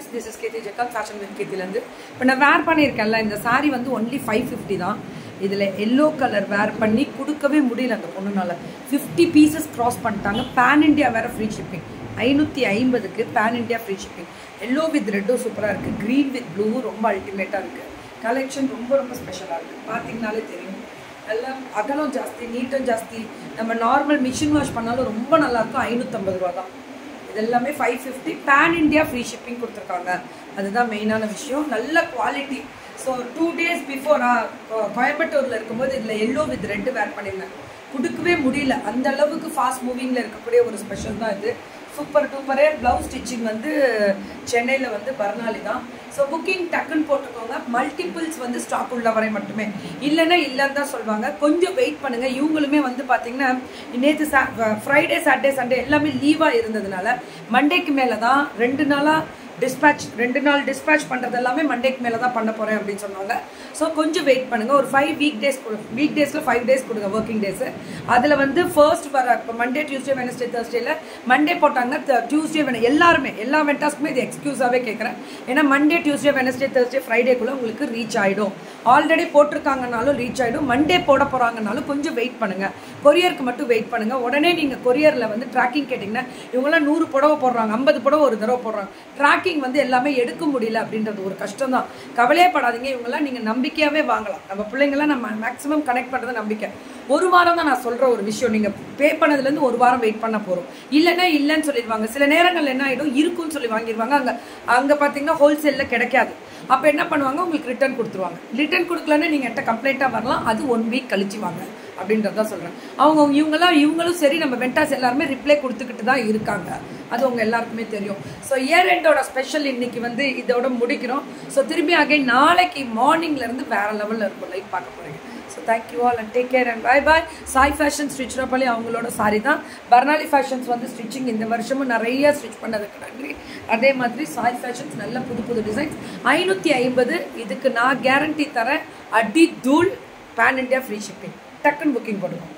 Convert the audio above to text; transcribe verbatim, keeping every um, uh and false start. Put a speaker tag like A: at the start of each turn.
A: this is Kethi Jakkal Fashion with Kethilandu. இப்போ நான் வேர் பண்ணியிருக்கேன்ல இந்த சாரி வந்து ஒன்லி ஃபைவ் ஃபிஃப்டி தான். இதில் எல்லோ கலர் வேர் பண்ணி கொடுக்கவே முடியல அந்த பொண்ணுனால. ஃபிஃப்டி பீசஸ் க்ராஸ் பண்ணிட்டாங்க. பேன் இண்டியா வேறு ஃப்ரீ ஷிப்பிங். ஐநூற்றி ஐம்பதுக்கு pan India free shipping. Yellow with ரெட்டும் சூப்பராக இருக்குது. க்ரீன் வித் ப்ளூவும் ரொம்ப அல்டிமேட்டாக இருக்குது. கலெக்ஷன் ரொம்ப ரொம்ப ஸ்பெஷலாக இருக்குது. பார்த்தீங்கனாலே தெரியும். எல்லாம் அகலம் ஜாஸ்தி, நீட்டும் ஜாஸ்தி. நம்ம நார்மல் மிஷின் வாஷ் பண்ணாலும் ரொம்ப நல்லாயிருக்கும். ஐநூற்றம்பது ரூபா தான். இது எல்லாமே five fifty. Pan India free shipping கொடுத்துருக்காங்க. அதுதான் மெயினான விஷயம். நல்ல quality. So two days before நான் கோயம்புத்தூரில் இருக்கும்போது இதில் எல்லோ வித் ரெட்டு வேர் பண்ணியிருந்தேன். கொடுக்கவே முடியல. அந்த அளவுக்கு ஃபாஸ்ட் மூவிங்கில் இருக்கக்கூடிய ஒரு ஸ்பெஷல் தான் இது. சூப்பர் டூப்பரே. ப்ளவுஸ் ஸ்டிச்சிங் வந்து சென்னையில் வந்து பர்னாலி தான். ஸோ புக்கிங் டக்குன்னு போட்டுக்கோங்க. மல்டிபிள்ஸ் வந்து ஸ்டாக் உள்ள வரை மட்டுமே, இல்லைன்னா இல்லைன்னு தான் சொல்லுவாங்க. கொஞ்சம் வெயிட் பண்ணுங்கள். இவங்களுமே வந்து பார்த்தீங்கன்னா நேற்று சா ஃப்ரைடே சாட்டர்டே சண்டே எல்லாமே லீவாக இருந்ததுனால மண்டேக்கு மேலே தான் ரெண்டு நாளாக டிஸ்பேச் ரெண்டு நாள் டிஸ்பேச் பண்ணுறது எல்லாமே மண்டேக்கு மேலே தான் பண்ண போகிறேன் அப்படின்னு சொன்னாங்க. ஸோ கொஞ்சம் வெயிட் பண்ணுங்கள். ஒரு ஃபைவ் வீக் டேஸ் கொடு வீக் டேஸில் ஃபைவ் டேஸ் கொடுங்க ஒர்க்கிங் டேஸு. அதில் வந்து ஃபர்ஸ்ட் வர இப்போ மண்டே டியூஸ்டே வெனஸ்டே தேர்ஸ்டேல மண்டே போட்டாங்கன்னா டியூஸ்டே வென எல்லாருமே எல்லா வெண்டாஸ்க்குமே இது எக்ஸ்கியூஸாகவே கேட்குறேன். ஏன்னா மண்டே டியூஸ்டே வெனஸ்டே தேர்ஸ்டே ஃப்ரைடேக்குள்ளே உங்களுக்கு ரீச் ஆகிடும். ஆல்ரெடி போட்டிருக்காங்கனாலும் ரீச் ஆகிடும். மண்டே போட போகிறாங்கனாலும் கொஞ்சம் வெயிட் பண்ணுங்கள். கொரியருக்கு மட்டும் வெயிட் பண்ணுங்கள். உடனே நீங்கள் கொரியரில் வந்து ட்ராக்கிங் கேட்டிங்கன்னா இவங்களாம் நூறு புடவை போடுறாங்க, ஐம்பது புடவை ஒரு தடவை போடுறாங்க. ட்ராக்கிங் வந்து எல்லாமே எடுக்க முடியல அப்படின்றது ஒரு கஷ்டம் தான். கவலையே படாதீங்க. இவங்கெல்லாம் நீங்கள் நம்பிக்கையாகவே வாங்கலாம். நம்ம பிள்ளைங்களாம் நம்ம மேக்ஸிமம் கனெக்ட் பண்ணுறது நம்பிக்கை. ஒரு வாரம் தான் நான் சொல்கிற ஒரு விஷயம். நீங்கள் பே பண்ணதுலேருந்து ஒரு வாரம் வெயிட் பண்ண போகிறோம். இல்லைன்னா இல்லைன்னு சொல்லிடுவாங்க. சில நேரங்கள் என்ன ஆகிடும், இருக்குன்னு சொல்லி வாங்கிடுவாங்க. அங்கே அங்கே பார்த்தீங்கன்னா ஹோல்சேலில் கிடைக்காது. அப்போ என்ன பண்ணுவாங்க, உங்களுக்கு ரிட்டர்ன் கொடுத்துருவாங்க. ரிட்டர்ன் கொடுக்கலன்னா நீங்கள் என்கிட்ட கம்ப்ளைண்ட்டாக வரலாம். அது ஒன் வீக் கழிச்சு வாங்க அப்படின்றதான் சொல்கிறேன். அவங்க இவங்கெல்லாம் இவங்களும் சரி நம்ம வெண்டாஸ் எல்லாருமே ரிப்ளை கொடுத்துக்கிட்டு தான் இருக்காங்க. அது உங்கள் எல்லாருக்குமே தெரியும். ஸோ இயர் எண்டோட ஸ்பெஷல் இன்னைக்கு வந்து இதோட முடிக்கிறோம். ஸோ திரும்பி அகைன் நாளைக்கு மார்னிங்லேருந்து வேறு லெவலில் இருக்கும் லைஃப் பார்க்க போகிறீங்க. So thank you all and take care and bye bye. Sai fashion ஸ்டிச்ரப்பள்ளி அவங்களோட சாரி தான். பர்னாலி ஃபேஷன்ஸ் வந்து ஸ்டிச்சிங் இந்த வருஷமும் நிறைய ஸ்டிச் பண்ணதுக்கு நன்றி. அதே மாதிரி சாய் ஃபேஷன்ஸ் நல்ல புது புது டிசைன்ஸ். ஐநூற்றி ஐம்பது இதுக்கு நான் கேரண்டி தரேன். அடி தூள். Pan India free shipping. டக்குன்னு புக்கிங் போடுவோம்.